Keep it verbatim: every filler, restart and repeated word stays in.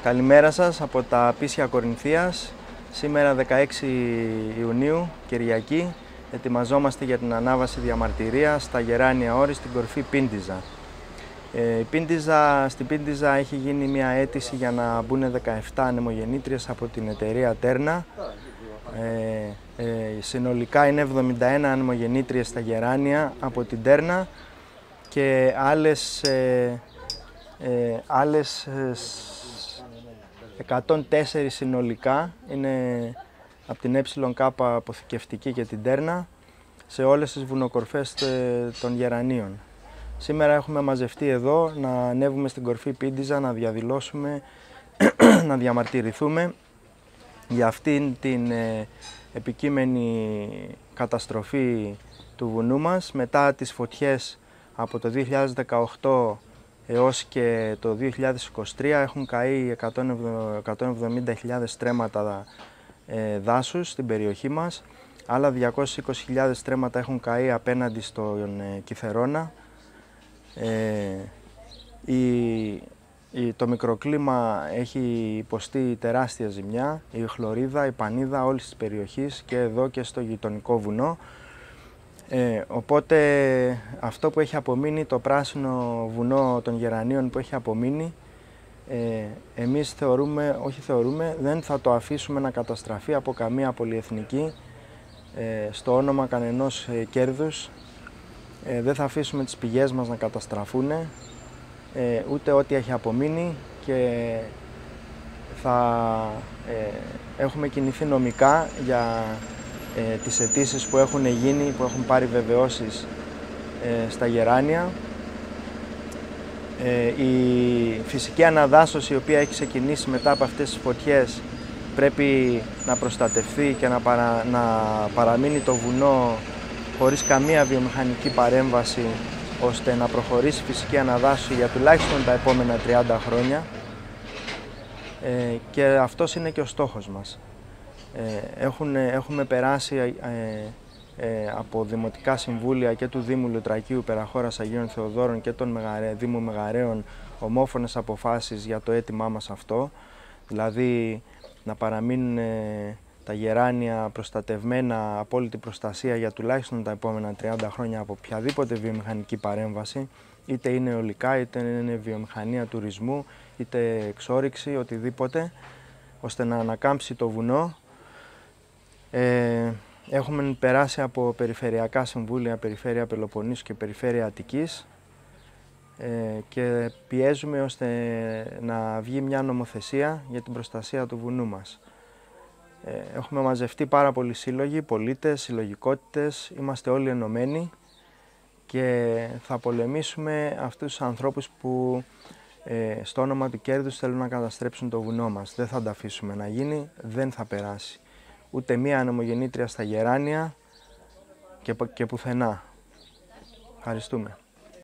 Καλημέρα σας από τα Πίσια Κορινθίας. Σήμερα δεκαέξι Ιουνίου, Κυριακή, ετοιμαζόμαστε για την ανάβαση διαμαρτυρίας στα Γεράνια Όρη στην κορφή Πίντιζα. Ε, η Πίντιζα, στην Πίντιζα έχει γίνει μια αίτηση για να μπουν δεκαεπτά ανεμογεννήτριες από την εταιρεία Τέρνα. Ε, ε, συνολικά είναι εβδομήντα ένα ανεμογεννήτριες στα Γεράνια από την Τέρνα και άλλες, ε, ε, άλλες ε, εκατόν τέσσερα συνολικά είναι από την ΕΚ αποθηκευτική και την Τέρνα σε όλες τις βουνοκορφές των Γερανίων. Σήμερα έχουμε μαζευτεί εδώ να ανέβουμε στην κορφή Πίντιζα, να διαδηλώσουμε, να διαμαρτυρηθούμε για αυτήν την ε, επικείμενη καταστροφή του βουνού μας μετά τις φωτιές από το δύο χιλιάδες δεκαοκτώ έως και το δύο χιλιάδες είκοσι τρία. Έχουν καεί εκατόν εβδομήντα χιλιάδες στρέμματα ε, δάσους στην περιοχή μας. Άλλα διακόσιες είκοσι χιλιάδες στρέμματα έχουν καεί απέναντι στον ε, Κιθερώνα. Ε, η, η, το μικροκλίμα έχει υποστεί τεράστια ζημιά, η χλωρίδα, η πανίδα όλης της περιοχής και εδώ και στο γειτονικό βουνό. Ε, οπότε αυτό που έχει απομείνει, το πράσινο βουνό των Γερανίων που έχει απομείνει, ε, εμείς θεωρούμε, όχι θεωρούμε, δεν θα το αφήσουμε να καταστραφεί από καμία πολυεθνική ε, στο όνομα κανενός ε, κέρδους. Ε, δεν θα αφήσουμε τις πηγές μας να καταστραφούν, ε, ούτε ό,τι έχει απομείνει και θα ε, έχουμε κινηθεί νομικά για ε, τις αιτήσεις που έχουν γίνει, που έχουν πάρει βεβαιώσεις ε, στα Γεράνια. Ε, η φυσική αναδάσωση η οποία έχει ξεκινήσει μετά από αυτές τις φωτιές πρέπει να προστατευθεί και να, παρα, να παραμείνει το βουνό χωρίς καμία βιομηχανική παρέμβαση, ώστε να προχωρήσει η φυσική αναδάσωση για τουλάχιστον τα επόμενα τριάντα χρόνια. Ε, και αυτός είναι και ο στόχος μας. Ε, έχουν, έχουμε περάσει ε, ε, από δημοτικά συμβούλια και του Δήμου Λουτρακίου Περαχώρας Αγίων Θεοδόρων και των Μεγαρέ, Δήμου Μεγαρέων ομόφωνες αποφάσεις για το αίτημά μας αυτό, δηλαδή να παραμείνουν ε, τα Γεράνια προστατευμένα, απόλυτη προστασία για τουλάχιστον τα επόμενα τριάντα χρόνια από οποιαδήποτε βιομηχανική παρέμβαση, είτε είναι αιωλικά, είτε είναι βιομηχανία τουρισμού, είτε εξόρυξη, οτιδήποτε, ώστε να ανακάμψει το βουνό. Ε, έχουμε περάσει από περιφερειακά συμβούλια, Περιφέρεια Πελοποννήσου και Περιφέρεια Αττικής ε, και πιέζουμε ώστε να βγει μια νομοθεσία για την προστασία του βουνού μας. Έχουμε μαζευτεί πάρα πολλοί σύλλογοι, πολίτες, συλλογικότητες, είμαστε όλοι ενωμένοι και θα πολεμήσουμε αυτούς τους ανθρώπους που ε, στο όνομα του κέρδους θέλουν να καταστρέψουν το βουνό μας. Δεν θα τα αφήσουμε να γίνει, δεν θα περάσει. Ούτε μία ανεμογεννήτρια στα Γεράνια και, και πουθενά. Ευχαριστούμε.